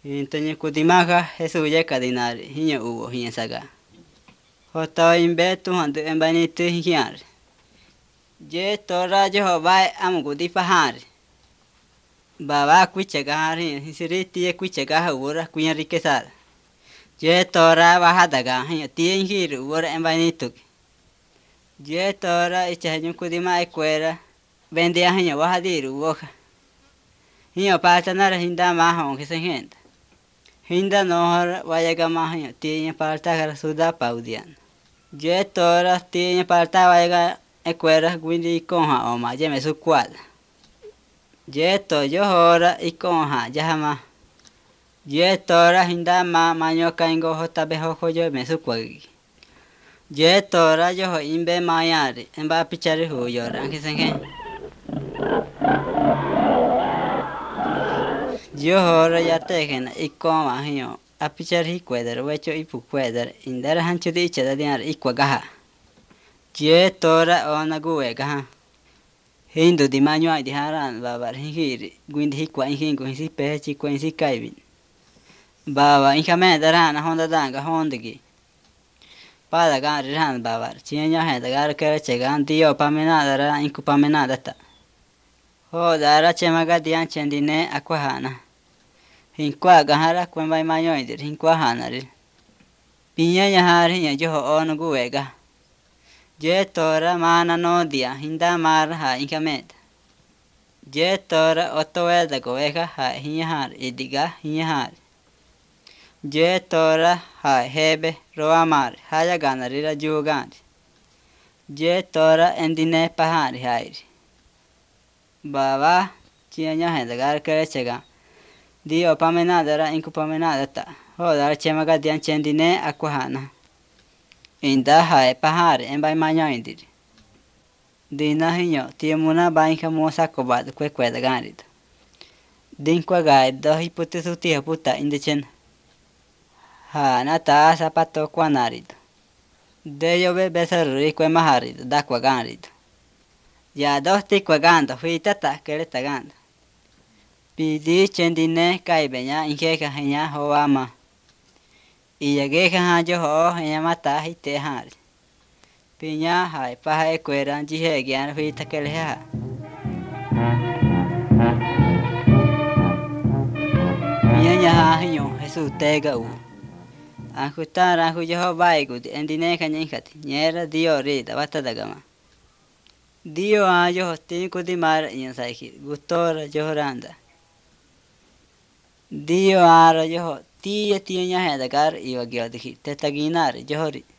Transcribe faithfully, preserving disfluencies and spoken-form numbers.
Intoño kutimaja Jesús ya cadinari, hiño hubo hiña saga. Jota imbetu hantu embanito hiñar. Ye tora yo vai amu kutipahari. Baba kuichagari, hisiriti ye kuichagaha ura kuña riquezada. Ye tora bajadaga, hiño tien hiru ura embanito. Ye tora ichaño kudima ecuera, vendía hiño bajadiru boja. Hiño patanara hinda mahon que se gente. Hinda nohor vayaga mahiño tiene parta gara suda paudian. Ye tora tiene parta vayaga ecuera guindi conja oma ye me su cual. Ye to yo hora y conja yahama. Ye tora hinda ma maño kaingo jota bejo yo me su cuagi. Ye tora yo ho imbe mayari emba pichari hu yora que se gente. Yo hora ya tegen y coma hiyo apichar hi kweder wecho ipu kweder indara hanchu di ichada diar ikwa gaha. Je tora ona guwe gaha. Hindu di manyo ay di haran babar hingiri guindi hikwa inhingu hinsi pechi kwa hinsi kaibin. Baba inka me darana honda danga hondigi. Pada gari ran babar chienya henda gar kere chegan dio pamenada ra inku pamenada ta. Ho dara chemaga dian chendine akwa hana. Hinkwa gahara kwembai manyoidir hinkwa hanarir. Pinya yahari ya joho ono guwega. Je tora mana no dia hinda mar ha inkamed. Je tora otoweda goega ha hinyahar idiga hinyahar. Je tora ha hebe roamar haya ganarira jugandi. Je tora endine pahari hairi. Baba chianya hendagar kerechega. Dio pamenada ra inku pamenada ta. Hodara chemaga dian chendine akuhana. Inda hae pahari embai manyoindir. Dina hiño tiemuna bainka mosa kobad kwe kweda ganrid. Dinkwa gaid do hiputu sutia puta indichen. Ha nata zapato kwanarid. Deyo be besaruri kwe maharid dakwa ganrid. Ya dos tikwa gando huitata kereta gando. Pidi chendine kaibenya inkeka henya hoama. Iyageka hanjo ho henya mata hite hari. Pinya hai paha ekwera jihe gian huita keleha. Pinya nyaha hinyo Jesu tega u. Ankutara hujo ho baigudi endine kanyinkati nyera dio rida watadagama. Dio ajo ho tinkudi mara insaiki gutora johoranda. Dio ara yoho tiya tiya heda gar iwa gyodhi tetaginar johori.